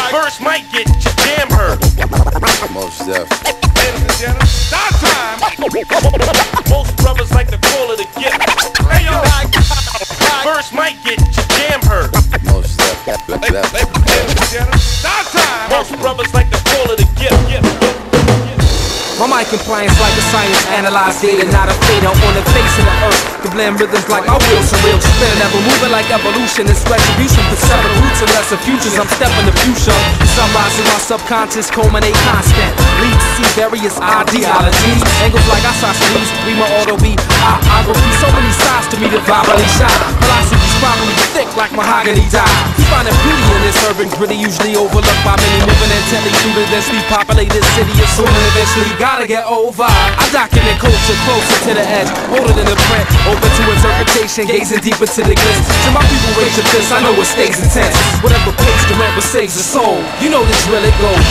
First might get your jam heard. Most deaf. Ladies and gentlemen, start time. Most brothers like to call it a gift. Hey yo, first might get your jam heard. Most deaf. Ladies and gentlemen, start time. Most brothers like to call it a gift. My mic compliance like a science, analyze data, not a fader on the face of the earth. To blend rhythms like my wheels are real spin, never moving like evolution. It's retribution for several roots and lesser futures. I'm stepping the future. Sunrise in my subconscious, culminate constant. Lead to see various ideologies. Angles like isosceles, read my autobiography. So many sides to me, the vibrantly shine. Philosophy's probably thick like mahogany dye. You find a beauty in this urban gritty, usually overlooked by many moving intently through the densely populated city. Assuming eventually gotta get over. I document culture closer to the edge, older than the print, open to interpretation, gazing deeper to the glitz. To my people raise your fist, I know it stays intense. Whatever pays the rent but saves the soul. You know this really goes.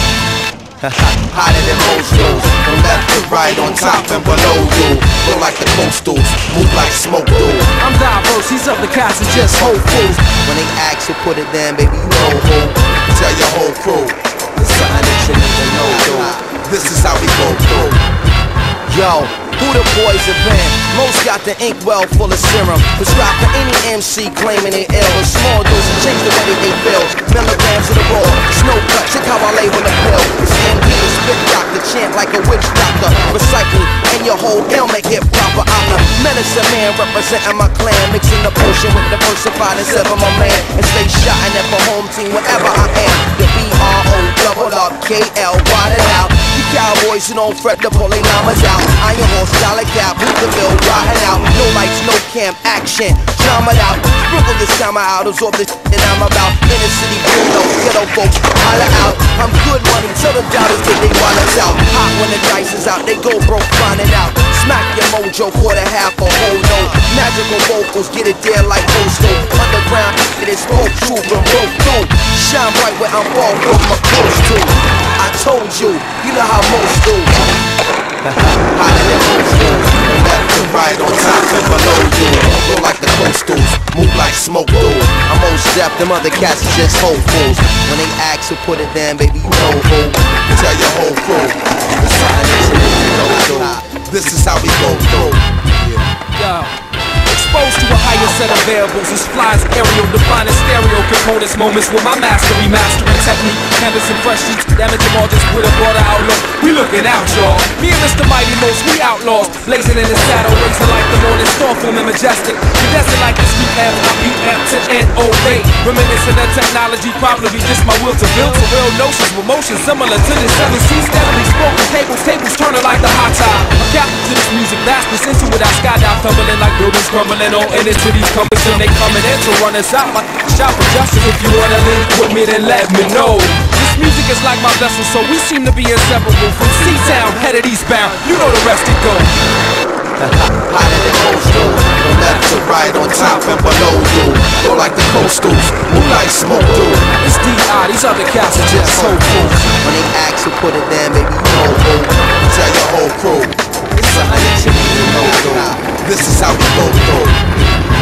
Hotter than most shows, from left to right, on top and below you. Flow like the coastals, move like smoke do. I'm diverse, these other cats are just hopefuls. When they ask you put it down, baby, you know who. Tell your whole crew, it's something that you need to know, dude. This is how we go through. Yo, who the boys in band? Most got the ink well full of serum. Prescribed for any MC claiming they ill. A small dose change the way they feel. Milligrams of the raw, snow cut, check how I label the pill. It's MD, spit doctor, chant like a witch doctor. Recycle, and your whole ill make it proper. I'm the medicine man representing my clan. Mixing the potion with the versified and sever my man. And stay shotting at for home team wherever I am. The B-R-O, double up, K-L, wide it out. You cowboys who don't fret to pull they llamas out. Iron horse, dollar cap, boot the bill, riding out. No lights, no camp, action, drama out. Sprinkle this summer out, absorb the that I'm about. Inner city, Bruno, ghetto folks, holla out. I'm good money, tell them doubters get they wallets out. Hot when the dice is out, they go broke, find it out. Smack your mojo, quarter half a whole note. Magical vocals, get it there like Coastal. Underground, it is smoke, troop, and broke through. Shine bright where I'm ball, from my close to. I told you, you know how most do. Hotter than most do. From left to right, on top and below you. Flow like the coastals, move like smoke do. I'm most deaf, them other cats are just hopefuls. When they ask who put it down, baby, you know who. Tell your whole crew, it's something that you need to know, dude. This is how we go through. Yo. Exposed to a higher set of variables. This flies aerial, defining stereo components. Moments with my mastery, mastering technique. Canvas and fresh sheets, damaging all just with a broader outlook. We looking out, y'all. Me and Mr. Mighty Most, we outlaws. Blazing in the saddle, racing like the morning star, feeling majestic. Predestined like the street lamp, I beat amp to N-O-A. Reminiscent of technology, probably just my will to build. For real notions with motion similar to the 7C. Steadily spoken tables turning like the hot tide. I'm captain to this music, vastness into it. I skydive, tumbling like buildings crumbling. On in to these companies and they coming in to run us out. Shout for justice if you wanna link with me, then let me know. This music is like my vessel, so we seem to be inseparable. From C-Town, headed eastbound, you know the rest it goes. Hotter than most do. From left to right, on top and below you. Flow like the coastals, move like smoke do. It's D.I., these other cats are just hopefuls. When they ask who put it down, baby, you know who. Tell your whole crew, it's something that you need to know, dude. This is how we go through.